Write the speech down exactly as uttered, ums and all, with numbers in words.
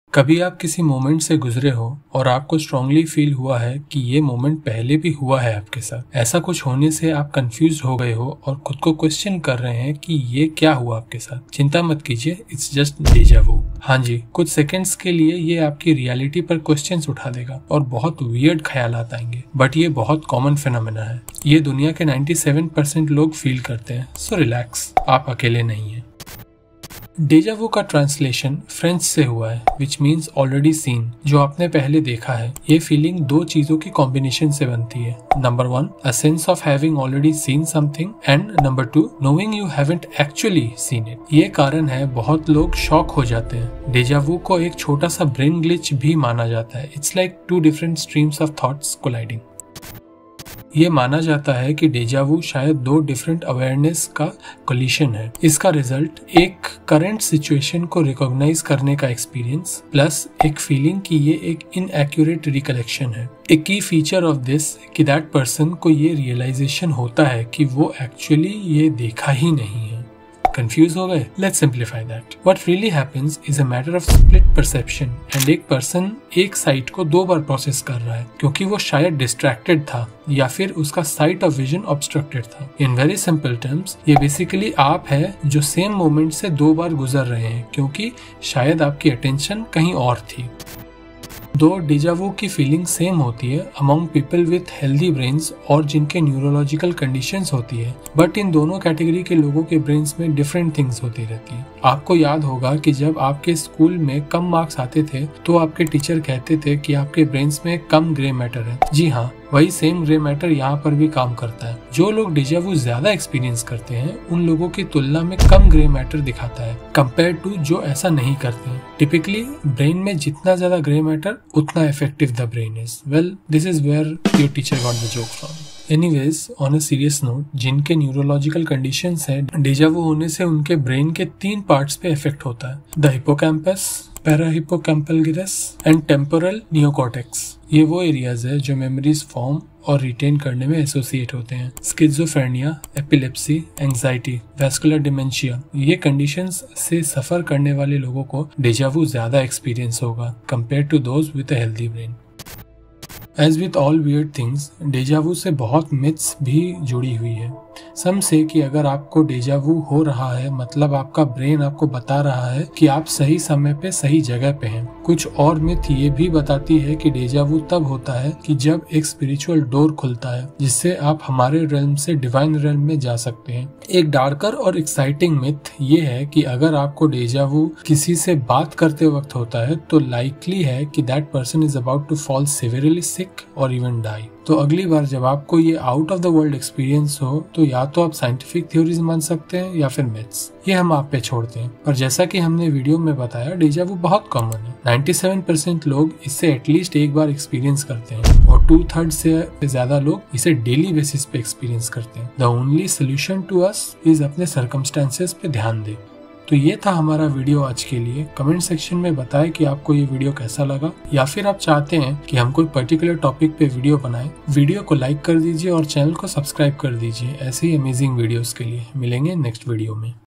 कभी आप किसी मोमेंट से गुजरे हो और आपको स्ट्रांगली फील हुआ है कि ये मोमेंट पहले भी हुआ है आपके साथ। ऐसा कुछ होने से आप कंफ्यूज हो गए हो और खुद को क्वेश्चन कर रहे हैं कि ये क्या हुआ आपके साथ। चिंता मत कीजिए, इट्स जस्ट डेजा वू। हाँ जी, कुछ सेकंड्स के लिए ये आपकी रियलिटी पर क्वेश्चंस उठा देगा और बहुत वियर्ड ख्यालात आएंगे, बट ये बहुत कॉमन फिनोमेना है। ये दुनिया के सत्तानवे परसेंट लोग फील करते हैं, सो रिलैक्स, आप अकेले नहीं हैं। डेजा वू का ट्रांसलेशन फ्रेंच से हुआ है, विच मीन्स ऑलरेडी सीन, जो आपने पहले देखा है। ये फीलिंग दो चीजों की कॉम्बिनेशन से बनती है। Number one, a sense of having already seen something, and number two, knowing you haven't actually seen it. ये कारण है बहुत लोग शॉक हो जाते हैं। डेजा वू को एक छोटा सा ब्रेन ग्लिच भी माना जाता है। It's like two different streams of thoughts colliding. ये माना जाता है कि डेजा वू शायद दो डिफरेंट अवेयरनेस का कोलिशन है। इसका रिजल्ट एक करंट सिचुएशन को रिकॉग्नाइज करने का एक्सपीरियंस प्लस एक फीलिंग कि ये एक इनएक्यूरेट रिकलेक्शन है। एक की फीचर ऑफ दिस कि दैट पर्सन को ये रियलाइजेशन होता है कि वो एक्चुअली ये देखा ही नहीं है। कंफ्यूज हो गए? Let's simplify that. What really happens is a matter of split perception, and एक पर्सन एक साइट को दो बार प्रोसेस कर रहा है क्योंकि वो शायद डिस्ट्रैक्टेड था या फिर उसका साइट ऑफ विजन ऑब्स्ट्रक्टेड था। इन वेरी सिंपल टर्म्स, ये बेसिकली आप है जो सेम मोमेंट से दो बार गुजर रहे हैं क्योंकि शायद आपकी अटेंशन कहीं और थी। दो डेजा वू की फीलिंग सेम होती है among people with healthy brains और जिनके न्यूरोलॉजिकल कंडीशंस होती है, बट इन दोनों कैटेगरी के लोगों के ब्रेन्स में डिफरेंट थिंग्स होती रहती है। आपको याद होगा कि जब आपके स्कूल में कम मार्क्स आते थे तो आपके टीचर कहते थे कि आपके ब्रेन्स में कम ग्रे मैटर है। जी हाँ, वही सेम ग्रे मैटर यहाँ पर भी काम करता है। जो लोग डेजा वू ज्यादा एक्सपीरियंस करते हैं उन लोगों की तुलना में कम ग्रे मैटर दिखाता है कंपेयर टू जो ऐसा नहीं करते हैं। टिपिकली ब्रेन में जितना ज्यादा ग्रे मैटर उतना effective the brain is. Well, this is where your teacher got the joke from. Anyways, on a serious note, जिनके न्यूरोलॉजिकल कंडीशंस हैं, डेजा वू होने से उनके ब्रेन के तीन पार्ट्स पे इफेक्ट होता है। The hippocampus, parahippocampal gyrus and temporal neocortex. ये वो एरियाज है जो मेमोरीज फॉर्म और रिटेन करने में एसोसिएट होते हैं। Schizophrenia, epilepsy, anxiety, vascular dementia, ये कंडीशंस से सफर करने वाले लोगों को डेजा वू ज्यादा एक्सपीरियंस होगा compare to those with a healthy brain. As with all weird things, deja vu से बहुत मिथ्स भी जुड़ी हुई है। सम से कि अगर आपको डेजा वू हो रहा है मतलब आपका ब्रेन आपको बता रहा है कि आप सही समय पे सही जगह पे हैं। कुछ और मिथ ये भी बताती है कि डेजा वू तब होता है कि जब एक स्पिरिचुअल डोर खुलता है जिससे आप हमारे रेल्म से डिवाइन रेल्म में जा सकते हैं। एक डार्कर और एक्साइटिंग मिथ ये है कि अगर आपको डेजा वू किसी से बात करते वक्त होता है तो लाइकली है कि that person is about to fall severely sick और इवन डाई। तो अगली बार जब आपको ये out of the world experience हो तो या तो आप साइंटिफिक थ्योरीज मान सकते हैं या फिर मिथ्स, ये हम आप पे छोड़ते हैं। पर जैसा कि हमने वीडियो में बताया, डेजा वू बहुत कॉमन है। सत्तानवे परसेंट लोग इससे एटलीस्ट एक बार एक्सपीरियंस करते हैं और टू थर्ड से ज्यादा लोग इसे डेली बेसिस पे एक्सपीरियंस करते हैं। The only solution to us is अपने सर्कमस्टेंसेस पे ध्यान दें। तो ये था हमारा वीडियो आज के लिए। कमेंट सेक्शन में बताएं कि आपको ये वीडियो कैसा लगा, या फिर आप चाहते हैं कि हम कोई पर्टिकुलर टॉपिक पे वीडियो बनाएं। वीडियो को लाइक कर दीजिए और चैनल को सब्सक्राइब कर दीजिए ऐसे ही अमेजिंग वीडियोस के लिए। मिलेंगे नेक्स्ट वीडियो में।